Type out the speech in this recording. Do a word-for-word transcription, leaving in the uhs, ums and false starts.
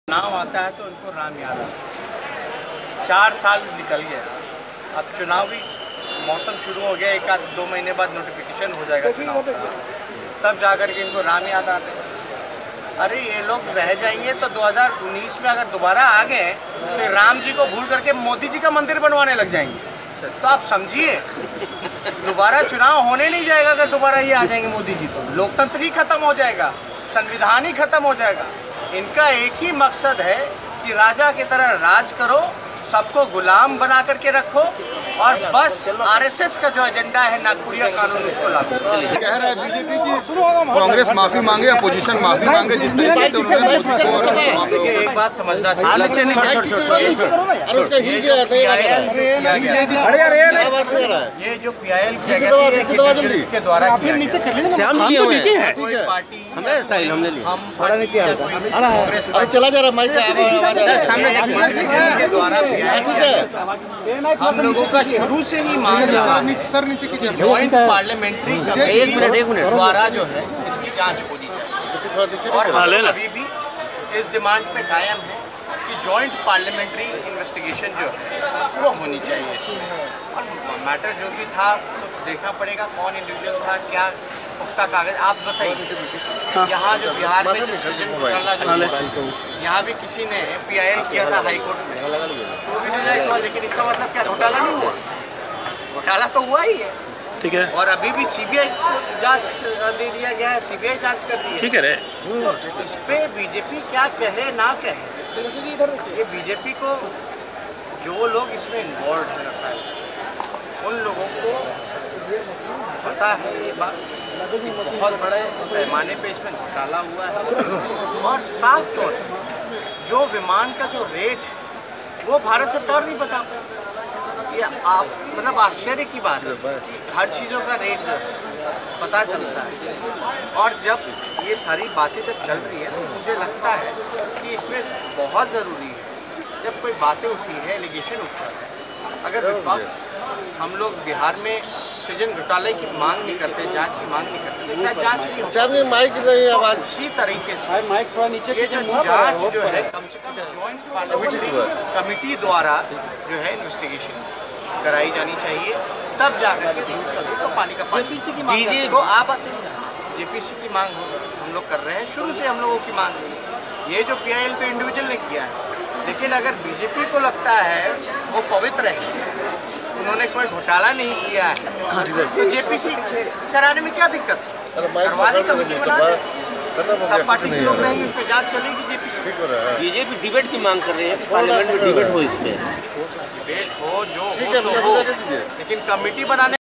चुनाव आता है तो उनको राम याद आता। चार साल निकल गया, अब चुनावी मौसम शुरू हो गया, एक आध दो महीने बाद नोटिफिकेशन हो जाएगा चुनाव का, तब जाकर के इनको राम याद आते हैं। अरे ये लोग रह जाएंगे तो दो हज़ार उन्नीस में अगर दोबारा आ गए तो राम जी को भूल करके मोदी जी का मंदिर बनवाने लग जाएंगे। तो आप समझिए, दोबारा चुनाव होने नहीं जाएगा अगर दोबारा ये आ जाएंगे मोदी जी, तो लोकतंत्र ही खत्म हो जाएगा, संविधान ही खत्म हो जाएगा। इनका एक ही मकसद है कि राजा की तरह राज करो, सबको गुलाम बना करके रखो और बस आरएसएस का जो एजेंडा है नागपुरिया कानून उसको लागू कह रहा है बीजेपी की कांग्रेस माफी मांगे, अपोजिशन माफी मांगे। जिस तरीके से उन्होंने देखिए एक बात समझना चाहिए, ये जो पीआईएल के द्वारा पार्टी अरे चला जा रहा माइक के द्वारा हम लोगों का शुरू से ही मांग रहा है सर नीचे कीजिए, जॉइंट पार्लियामेंट्री कमेटी द्वारा जो है इसकी जांच होनी चाहिए। और हम अभी भी इस डिमांड पे कायम है कि जॉइंट पार्लियामेंट्री इन्वेस्टिगेशन जो है वो होनी चाहिए। और मैटर जो भी था देखना पड़ेगा कौन इंडिविजुअल था, क्या पुख्ता कागज। आप बताइए, यहाँ जो बिहार में डिसीजन घोटाला जो यहाँ भी किसी ने पीआईएल किया था हाई कोर्ट में, वो भी रिजेक्ट हुआ, लेकिन इसका मतलब क्या घोटाला नहीं हुआ? घोटाला तो हुआ ही है, ठीक है। और अभी भी सीबीआई को जांच दे दिया गया है, सीबीआई जांच कर रही है, ठीक है रे। तो इस पे बीजेपी क्या कहे ना कहे, ये बीजेपी को जो लोग इसमें इन्वॉल्व है उन लोगों को पता है ये बात, बहुत बड़े पैमाने पे इसमें घोटाला हुआ है। और साफ तौर पर जो विमान का जो रेट है वो भारत सरकार नहीं बता पाई। ये आप मतलब आश्चर्य की बात है कि हर चीज़ों का रेट जो है पता चलता है। और जब ये सारी बातें जब चल रही है तो मुझे लगता है कि इसमें बहुत ज़रूरी है, जब कोई बातें उठी है, एलिगेशन उठा है, अगर विपक्ष हम लोग बिहार में सृजन घोटाले की मांग नहीं करते, जांच की मांग नहीं करते, तो शायद जांच नहीं होती। माइक नहीं आवाज उसी तरीके से माइक थोड़ा नीचे ये जो जांच जो है कम से कम जॉइंट पार्लियामेंट्री कमेटी द्वारा जो है इन्वेस्टिगेशन कराई जानी चाहिए, तब जाकर के तो पानी का पानी। जेपीसी की मांग को आप आते हैं, जेपीसी की मांग हम लोग कर रहे हैं, शुरू से हम लोगों की मांग है। ये जो पीआईएल तो इंडिविजुअल ने किया है, लेकिन अगर बीजेपी को लगता है वो पवित्र है, उन्होंने कोई घोटाला नहीं किया है, तो जेपीसी कराने में क्या दिक्कत है? करवा दी, कमेटी बना दे, सब पार्टी के लोग रहेंगे, उस पर जांच चलेगी। जेपीसी बीजेपी डिबेट की मांग कर रही है, पार्लियामेंट में डिबेट हो, इस पे डिबेट हो, जो हो, लेकिन कमेटी बनाने